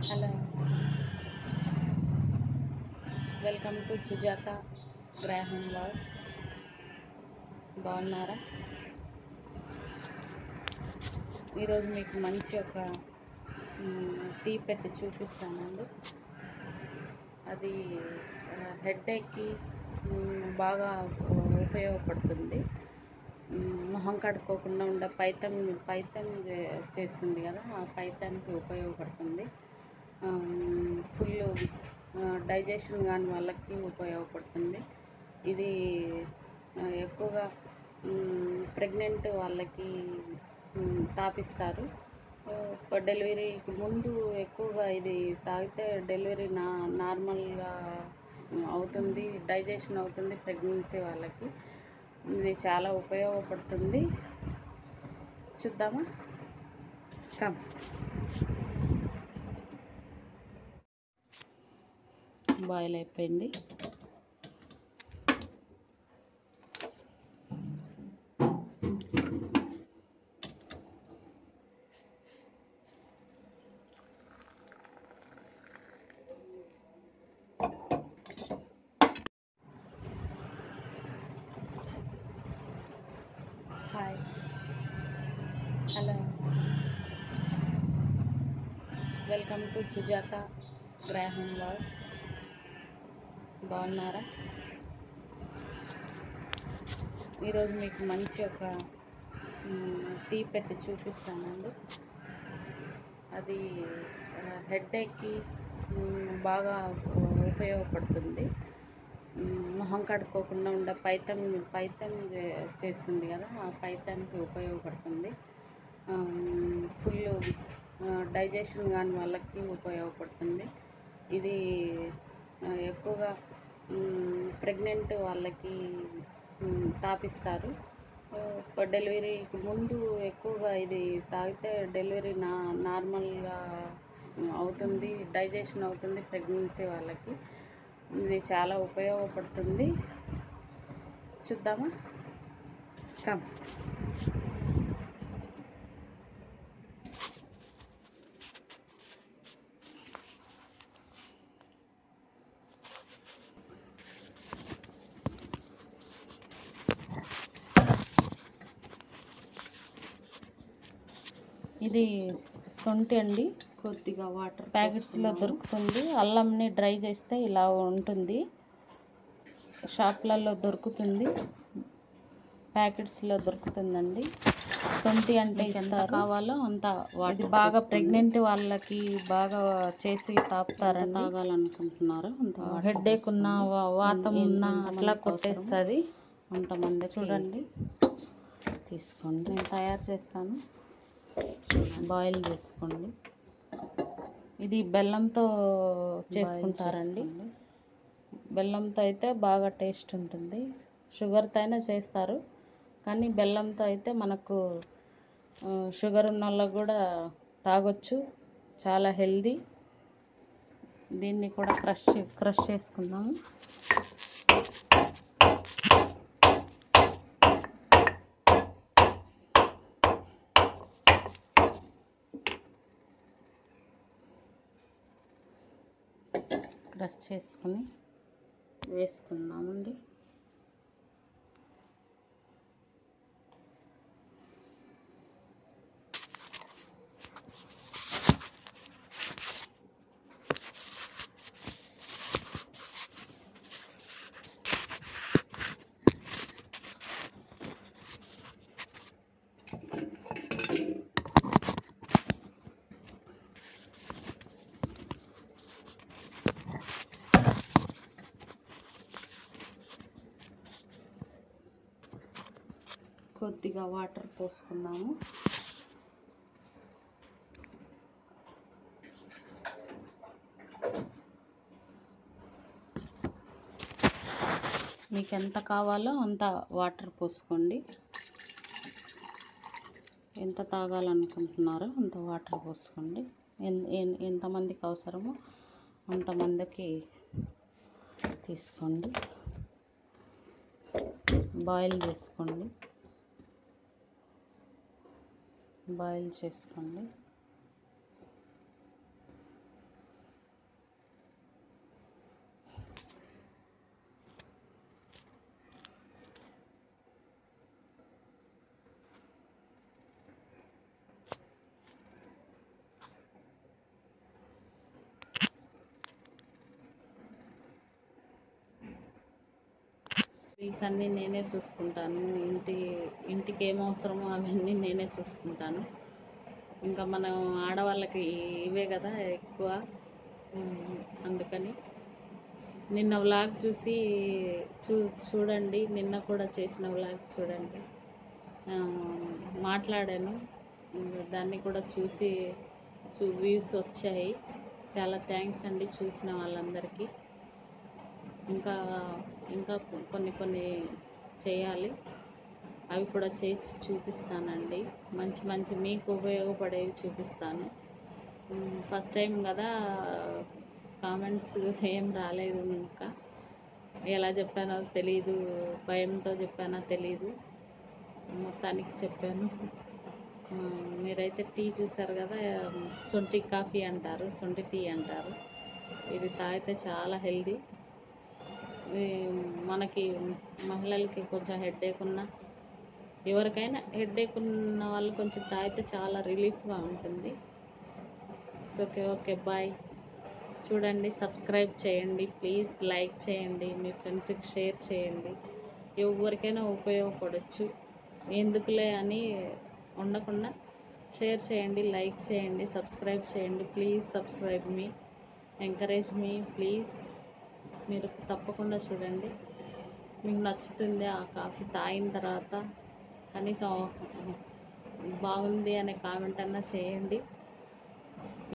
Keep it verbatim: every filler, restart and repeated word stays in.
Hello, welcome to Sujatha గ్రాహం వాక్స్. బాగున్నారా? ఈరోజు మీకు మంచి ఒక టీ పెట్టి చూపిస్తానండి. అది హెడ్ఏక్కి బాగా ఉపయోగపడుతుంది. మొహం కడుక్కోకుండా ఉండే పైతం పైతం చేస్తుంది కదా, ఆ పైతానికి ఉపయోగపడుతుంది. ఫుల్ డైజెషన్ కాని వాళ్ళకి ఉపయోగపడుతుంది. ఇది ఎక్కువగా ప్రెగ్నెంట్ వాళ్ళకి తాపిస్తారు. డెలివరీకి ముందు ఎక్కువగా ఇది తాగితే డెలివరీ నా నార్మల్గా అవుతుంది, డైజెషన్ అవుతుంది. ప్రెగ్నెన్సీ వాళ్ళకి ఇది చాలా ఉపయోగపడుతుంది. చూద్దామా? కమ్. బాయిల్ అయిపోయింది. Hi, hello, welcome to Sujatha గ్రాహం వాక్స్. బాగున్నారా? ఈరోజు మీకు మంచి ఒక టీ పెట్టి చూపిస్తానండి. అది హెడ్ఏక్కి బాగా ఉపయోగపడుతుంది. మొహం కడుక్కోకుండా ఉండే పైతం పైతం చేస్తుంది కదా, ఆ పైతానికి ఉపయోగపడుతుంది. ఫుల్ డైజెషన్ కాని వాళ్ళకి ఉపయోగపడుతుంది. ఇది ఎక్కువగా ప్రెగ్నెంట్ వాళ్ళకి తాపిస్తారు. డెలివరీకి ముందు ఎక్కువగా ఇది తాగితే డెలివరీ నా నార్మల్గా అవుతుంది, డైజెషన్ అవుతుంది. ప్రెగ్నెన్సీ వాళ్ళకి ఇది చాలా ఉపయోగపడుతుంది. చూద్దామా? కమ్. ఇది సొంటి అండి, కొద్దిగా వాటర్ ప్యాకెట్స్లో దొరుకుతుంది. అల్లంని డ్రై చేస్తే ఇలా ఉంటుంది. షాప్లలో దొరుకుతుంది, ప్యాకెట్స్లో దొరుకుతుందండి. సొంటి అంటే ఎంత కావాలో అంత. ఇది బాగా ప్రెగ్నెంట్ వాళ్ళకి బాగా చేసి తాపుతారని తాగాలనుకుంటున్నారు. హెడ్ఏక్ ఉన్న, వాతం ఉన్న అట్లా కొట్టేస్తుంది. అంతమంది చూడండి, తీసుకోండి. నేను తయారు చేస్తాను, బాయిల్ చేసుకోండి. ఇది బెల్లంతో చేసుకుంటారండి. బెల్లంతో అయితే బాగా టేస్ట్ ఉంటుంది. షుగర్తో అయినా చేస్తారు, కానీ బెల్లంతో అయితే మనకు షుగర్ ఉన్న వాళ్ళకు కూడా తాగొచ్చు, చాలా హెల్దీ. దీన్ని కూడా క్రష్ క్రష్ చేసుకుందాము. క్రష్ చేసుకుని వేసుకుందామండి. కొద్దిగా వాటర్ పోసుకున్నాము. మీకు ఎంత కావాలో అంత వాటర్ పోసుకోండి. ఎంత తాగాలనుకుంటున్నారో అంత వాటర్ పోసుకోండి. ఎంతమందికి అవసరమో అంతమందికి తీసుకోండి. బాయిల్ చేసుకోండి, బాయిల్ చేసుకోండి. బిల్స్ అన్నీ నేనే చూసుకుంటాను. ఇంటి ఇంటికి ఏం అవసరమో అవన్నీ నేనే చూసుకుంటాను. ఇంకా మనం ఆడవాళ్ళకి ఇవే కదా ఎక్కువ. ఉమ్, అందుకని నిన్న వ్లాగ్ చూసి చూ చూడండి నిన్న కూడా చేసిన వ్లాగ్ చూడండి. ఆ, మాట్లాడాను, దాన్ని కూడా చూసి చూ వ్యూస్ వచ్చాయి. చాలా థ్యాంక్స్ అండి చూసిన వాళ్ళందరికీ. ఇంకా ఇంకా కొన్ని కొన్ని చేయాలి, అవి కూడా చేసి చూపిస్తానండి. మంచి మంచి మీకు ఉపయోగపడేవి చూపిస్తాను. ఫస్ట్ టైం కదా, కామెంట్స్ ఏం రాలేదు. ఇంకా ఎలా చెప్పానో తెలీదు, భయంతో చెప్పానో తెలీదు, మొత్తానికి చెప్పాను. ఆ, మీరైతే టీ చూసారు కదా, సొంటి కాఫీ అంటారు, సొంటి టీ అంటారు. ఇది తాగితే చాలా హెల్దీ. మనకి మహిళలకి కొంచెం హెడేక్ ఉన్నా, ఎవరికైనా హెడేక్ ఉన్న వాళ్ళు కొంచెం తాగితే చాలా రిలీఫ్గా ఉంటుంది. Okay okay bye. చూడండి, సబ్స్క్రైబ్ చేయండి ప్లీజ్, లైక్ చేయండి, మీ ఫ్రెండ్స్కి షేర్ చేయండి. ఎవరికైనా ఉపయోగపడవచ్చు, ఎందుకులే అని ఉండకుండా షేర్ చేయండి, లైక్ చేయండి, సబ్స్క్రైబ్ చేయండి. ప్లీజ్ సబ్స్క్రైబ్ మీ, ఎంకరేజ్ మీ ప్లీజ్. మీరు తప్పకుండా చూడండి, మీకు నచ్చుతుంది. ఆ కాఫీ తాగిన తర్వాత కనీసం బాగుంది అనే కామెంట్ అన్నా చేయండి.